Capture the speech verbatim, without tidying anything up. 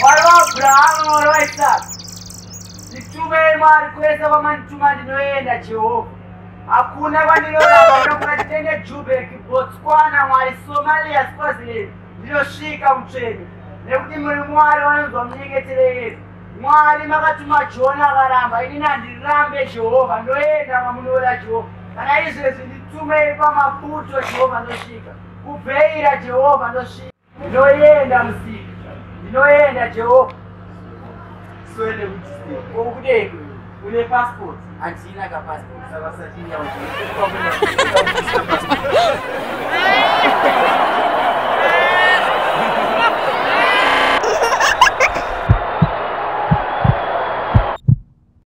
Waliwo Abrahamu waliwo Isaka. Nitume Mwari kuweza kama nituma ndinoenda Jehova. Hakuna kwandinolamba inokuti tenge Joburg, Botswana, Mwari Somalia, Swaziland. Ndinosvika mutsvene. Nekuti muri Mwari vanonzwa munyengeterero. Mwari makatuma Jona akaramba, ini nandirambe Jehova, ndoenda mamunoda Jehova. Kana izvezvi nditumei pamaputo Jehova ndosvika. Kubveira Jehova ndosvika. Ndinoenda musika. Ndinoenda Jehova. Swele kuti stay. Okudeko. Une passport? Handina ka passport. Saka sati nyawo.